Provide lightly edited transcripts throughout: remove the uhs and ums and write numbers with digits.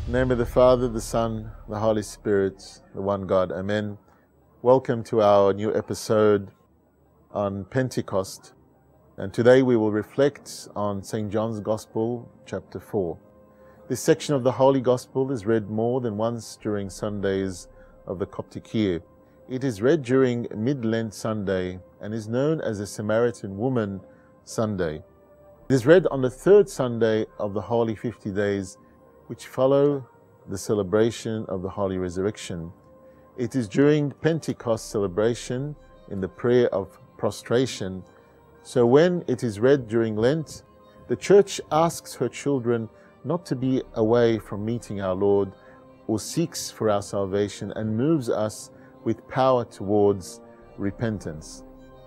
In the name of the Father, the Son, the Holy Spirit, the one God. Amen. Welcome to our new episode on Pentecost. And today we will reflect on St. John's Gospel, chapter 4. This section of the Holy Gospel is read more than once during Sundays of the Coptic year. It is read during Mid-Lent Sunday and is known as the Samaritan Woman Sunday. It is read on the third Sunday of the Holy 50 Days, which follow the celebration of the Holy Resurrection. It is during Pentecost celebration in the prayer of prostration. So when it is read during Lent, the Church asks her children not to be away from meeting our Lord or seeks for our salvation and moves us with power towards repentance.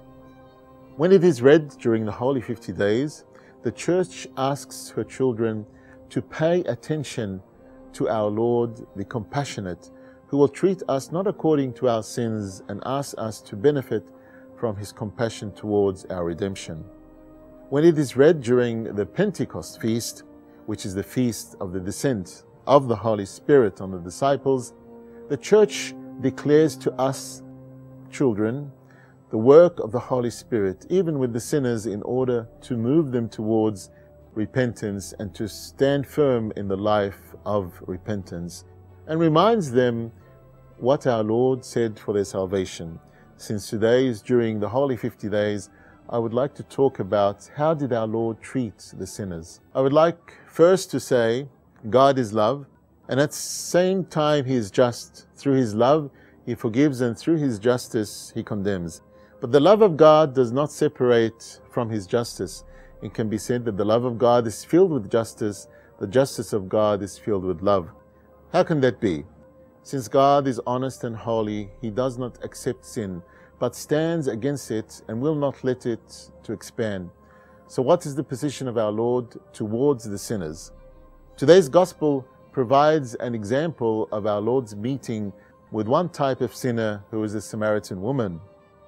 When it is read during the Holy 50 Days, the Church asks her children to pay attention to our Lord, the Compassionate, who will treat us not according to our sins and ask us to benefit from His compassion towards our redemption. When it is read during the Pentecost feast, which is the feast of the descent of the Holy Spirit on the disciples, the Church declares to us, children, the work of the Holy Spirit, even with the sinners, in order to move them towards repentance and to stand firm in the life of repentance, and reminds them what our Lord said for their salvation. Since today is during the Holy 50 Days, I would like to talk about how did our Lord treat the sinners. I would like first to say God is love, and at the same time He is just. Through His love He forgives, and through His justice He condemns. But the love of God does not separate from His justice. It can be said that the love of God is filled with justice, the justice of God is filled with love. How can that be? Since God is honest and holy, He does not accept sin, but stands against it and will not let it to expand. So what is the position of our Lord towards the sinners? Today's Gospel provides an example of our Lord's meeting with one type of sinner, who is the Samaritan woman.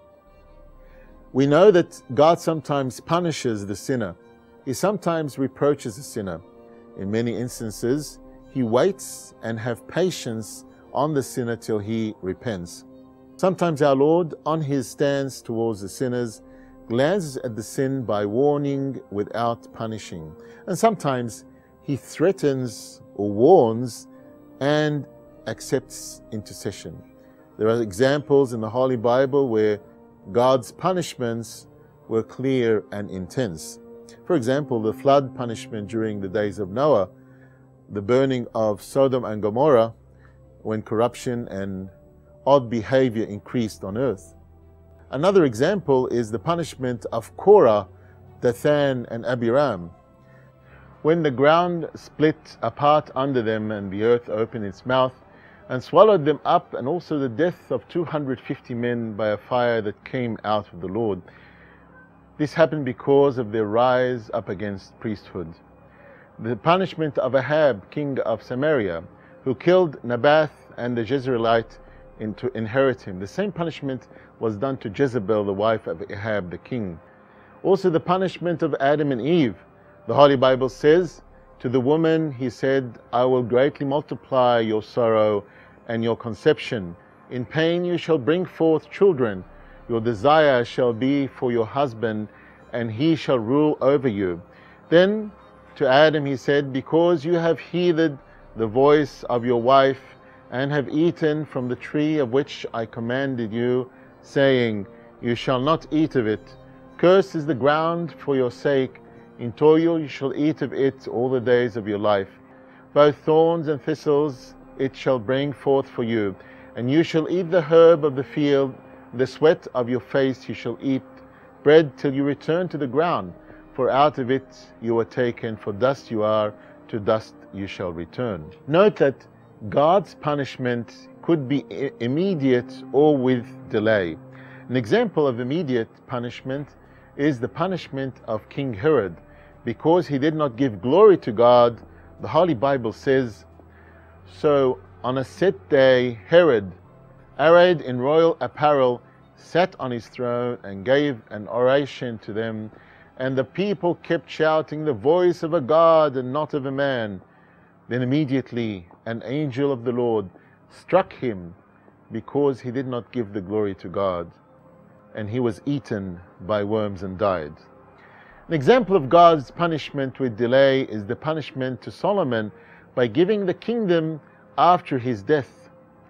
We know that God sometimes punishes the sinner. He sometimes reproaches the sinner. In many instances, He waits and has patience on the sinner till he repents. Sometimes our Lord, on His stance towards the sinners, glances at the sin by warning without punishing. And sometimes He threatens or warns and accepts intercession. There are examples in the Holy Bible where God's punishments were clear and intense. For example, the flood punishment during the days of Noah, the burning of Sodom and Gomorrah, when corruption and odd behavior increased on earth. Another example is the punishment of Korah, Dathan, and Abiram. When the ground split apart under them and the earth opened its mouth and swallowed them up, and also the death of 250 men by a fire that came out of the Lord. This happened because of their rise up against priesthood. The punishment of Ahab, king of Samaria, who killed Naboth and the Jezreelite to inherit him. The same punishment was done to Jezebel, the wife of Ahab the king. Also the punishment of Adam and Eve. The Holy Bible says, to the woman He said, I will greatly multiply your sorrow and your conception. In pain you shall bring forth children. Your desire shall be for your husband, and he shall rule over you. Then to Adam He said, because you have heeded the voice of your wife, and have eaten from the tree of which I commanded you, saying, you shall not eat of it. Cursed is the ground for your sake. In toil you shall eat of it all the days of your life. Both thorns and thistles it shall bring forth for you. And you shall eat the herb of the field. The sweat of your face you shall eat bread till you return to the ground. For out of it you were taken, for dust you are, to dust you shall return. Note that God's punishment could be immediate or with delay. An example of immediate punishment is the punishment of King Herod. Because he did not give glory to God, the Holy Bible says, so on a set day Herod, arrayed in royal apparel, sat on his throne and gave an oration to them, and the people kept shouting, the voice of a God and not of a man. Then immediately an angel of the Lord struck him because he did not give the glory to God, and he was eaten by worms and died. An example of God's punishment with delay is the punishment to Solomon by giving the kingdom after his death.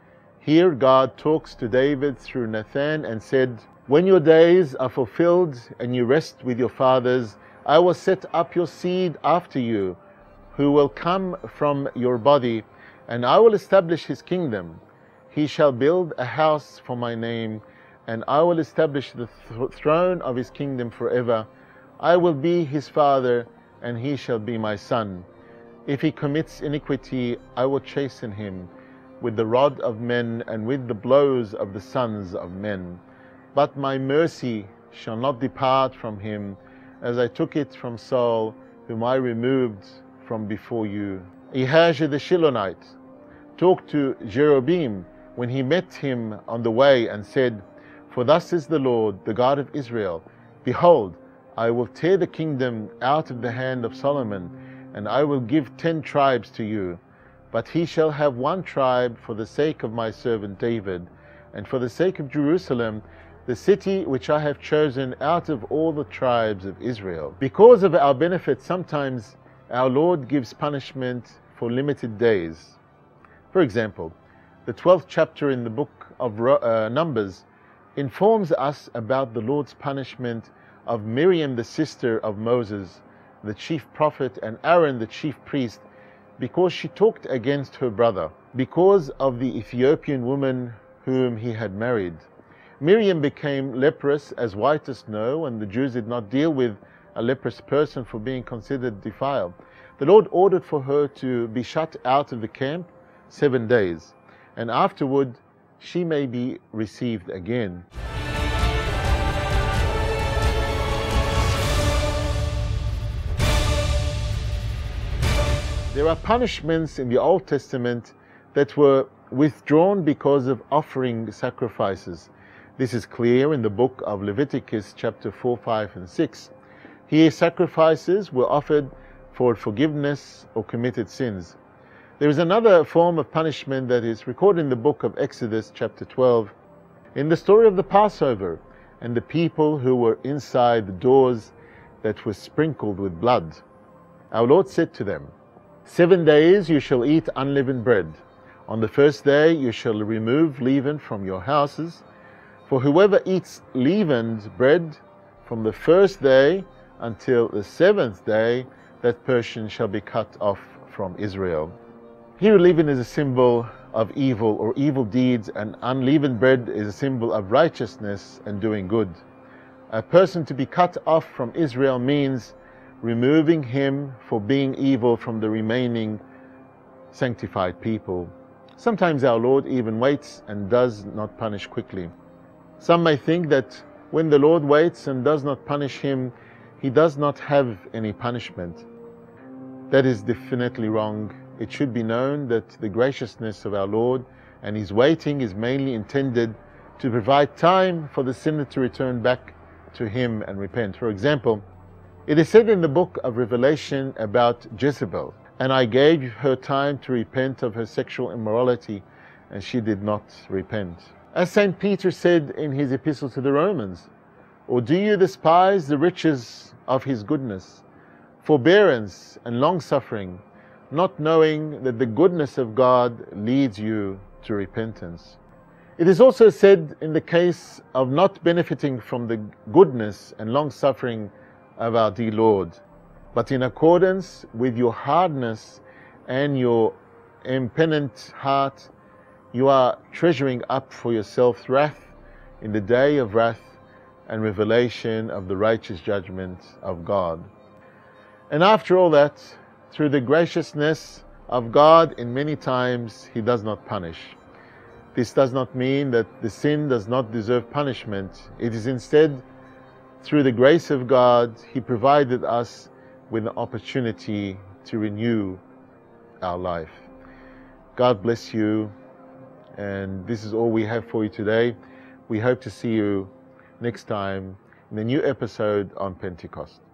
Here God talks to David through Nathan and said, "When your days are fulfilled and you rest with your fathers, I will set up your seed after you, who will come from your body, and I will establish his kingdom. He shall build a house for my name, and I will establish the throne of his kingdom forever. I will be his father, and he shall be my son. If he commits iniquity, I will chasten him with the rod of men and with the blows of the sons of men. But my mercy shall not depart from him, as I took it from Saul, whom I removed from before you." Ahijah the Shilonite talked to Jeroboam when he met him on the way and said, "For thus says the Lord, the God of Israel, Behold, I will tear the kingdom out of the hand of Solomon, and I will give 10 tribes to you. But he shall have 1 tribe for the sake of my servant David, and for the sake of Jerusalem, the city which I have chosen out of all the tribes of Israel." Because of our benefit, sometimes our Lord gives punishment for limited days. For example, the 12th chapter in the book of Numbers informs us about the Lord's punishment of Miriam, the sister of Moses, the chief prophet, and Aaron, the chief priest, because she talked against her brother, because of the Ethiopian woman whom he had married. Miriam became leprous, as white as snow, and the Jews did not deal with a leprous person for being considered defiled. The Lord ordered for her to be shut out of the camp 7 days, and afterward she may be received again. There are punishments in the Old Testament that were withdrawn because of offering sacrifices. This is clear in the book of Leviticus chapter 4, 5, and 6. Here sacrifices were offered for forgiveness or committed sins. There is another form of punishment that is recorded in the book of Exodus chapter 12, in the story of the Passover and the people who were inside the doors that were sprinkled with blood. Our Lord said to them, "7 days you shall eat unleavened bread. On the first day you shall remove leaven from your houses. For whoever eats leavened bread from the first day until the 7th day, that person shall be cut off from Israel." Here leaven is a symbol of evil or evil deeds, and unleavened bread is a symbol of righteousness and doing good. A person to be cut off from Israel means removing him for being evil from the remaining sanctified people. Sometimes our Lord even waits and does not punish quickly. Some may think that when the Lord waits and does not punish him, he does not have any punishment. That is definitely wrong. It should be known that the graciousness of our Lord and his waiting is mainly intended to provide time for the sinner to return back to him and repent. For example, it is said in the book of Revelation about Jezebel, "And I gave her time to repent of her sexual immorality, and she did not repent." As St. Peter said in his epistle to the Romans, "Or do you despise the riches of his goodness, forbearance and long-suffering, not knowing that the goodness of God leads you to repentance?" It is also said in the case of not benefiting from the goodness and long-suffering of our dear Lord, "But in accordance with your hardness and your impenitent heart, you are treasuring up for yourself wrath in the day of wrath and revelation of the righteous judgment of God." And after all that, through the graciousness of God, in many times he does not punish. This does not mean that the sin does not deserve punishment. It is instead, through the grace of God, he provided us with an opportunity to renew our life. God bless you, and this is all we have for you today. We hope to see you next time in a new episode on Pentecost.